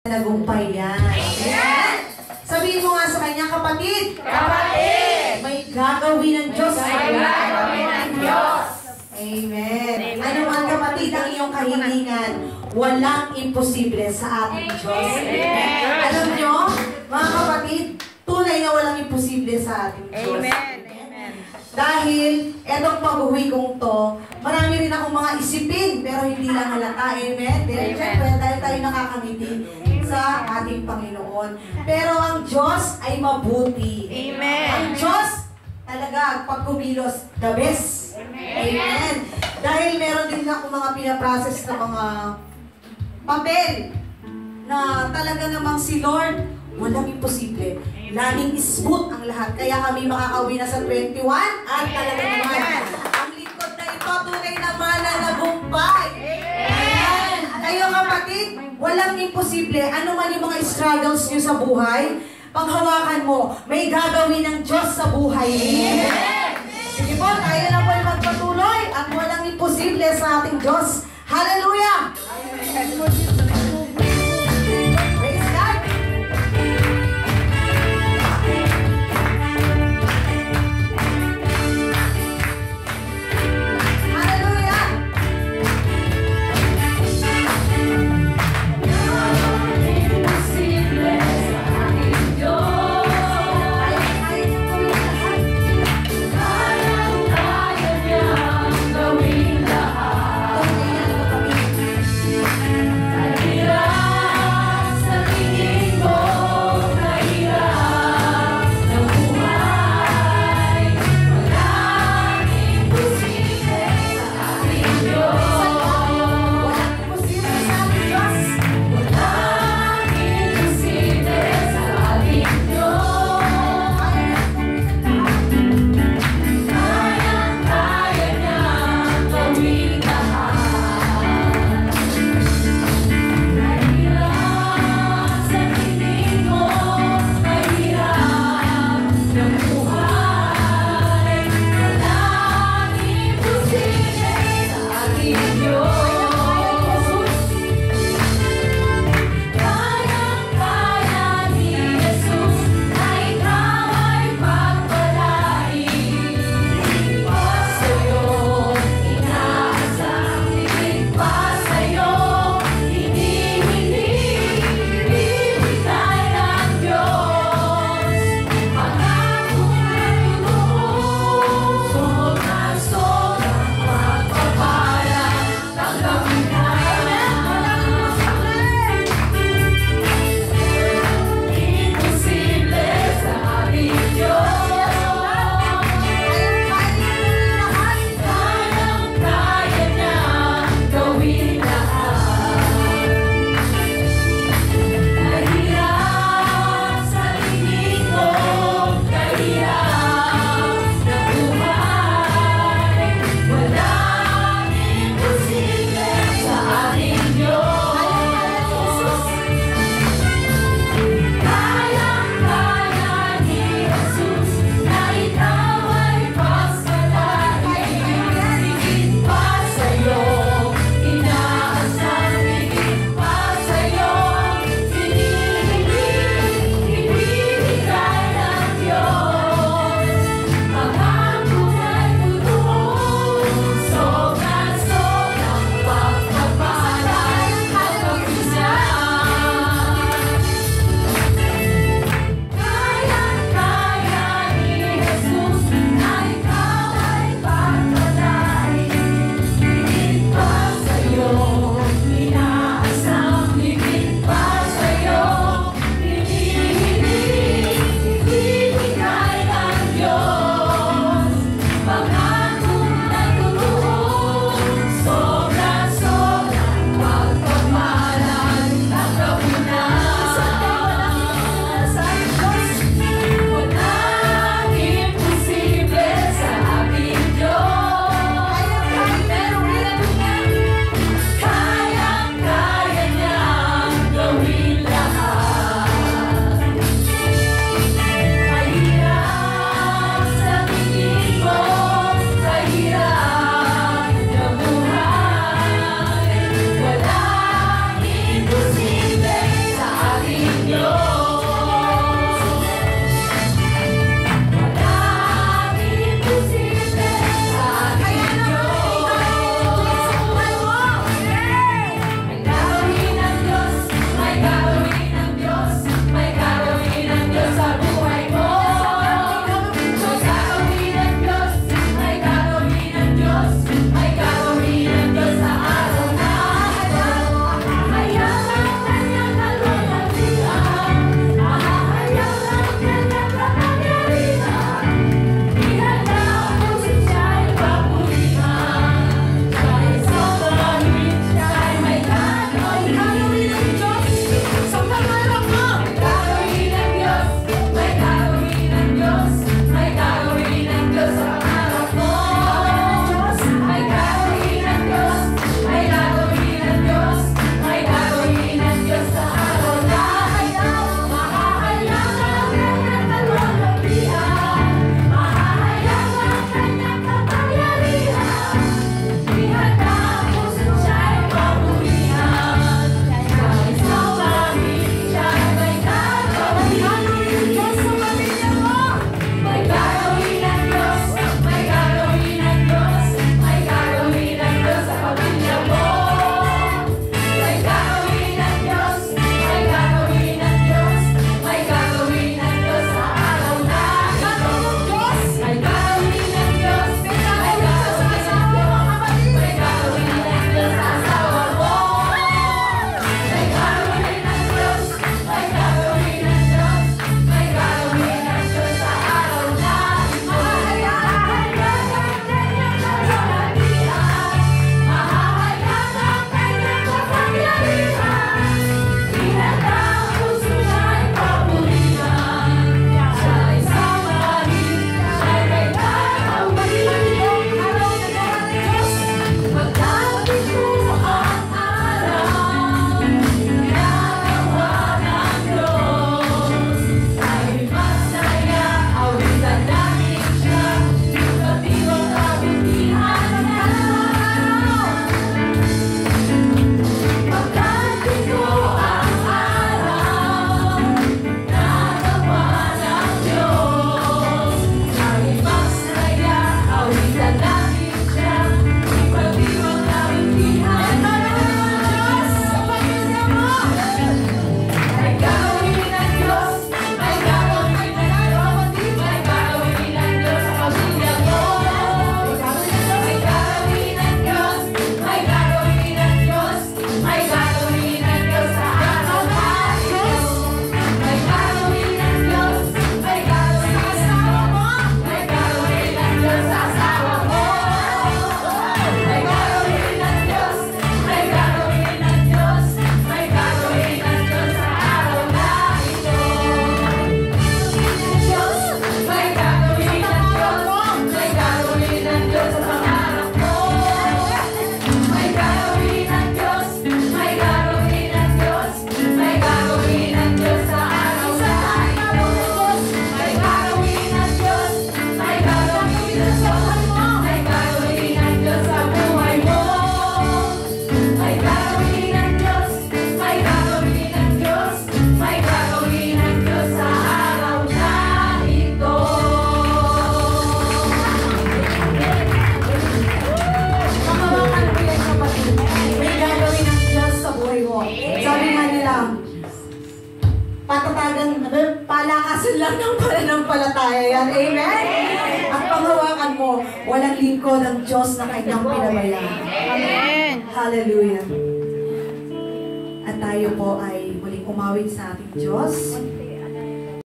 Nagumpay yan. Amen? Sabihin mo nga sa kanya, kapatid. Kapatid! May gagawin ng Diyos. May gagawin ng Diyos. Amen. Ano man kapatid ang iyong kahilingan, walang imposible sa ating Diyos. Amen. Alam nyo, mga kapatid, tunay na walang imposible sa ating Diyos. Amen. Dahil, etong pag-uwi kong to, marami rin akong mga isipin, pero hindi lang halata. Amen? Dahil tayo nakakangiti sa ating Panginoon. Pero ang Diyos ay mabuti. Amen. Ang Diyos talaga, pag kumilos, the best. Amen. Dahil meron din ako mga pinaprocess na mga papel na talaga namang si Lord, walang imposible. Laging smooth ang lahat. Kaya kami makakauwi na sa 21 at talaga naman ang lingkod na ito tunay naman na nagumpay. Amen. Kayo kapatid, walang imposible. Ano man yung mga struggles nyo sa buhay, panghawakan mo, may gagawin ng Diyos sa buhay niyo. Sige po, tayo na po yung magpatuloy at walang imposible sa ating Diyos. Hallelujah! Praise God! Hallelujah! katatagan, palakasan lang ng pananampalataya yan. Amen? At panghawakan mo, walang lingkod ng Diyos na kanyang pinabayaan. Amen. Hallelujah. At tayo po ay muling umawit sa ating Diyos.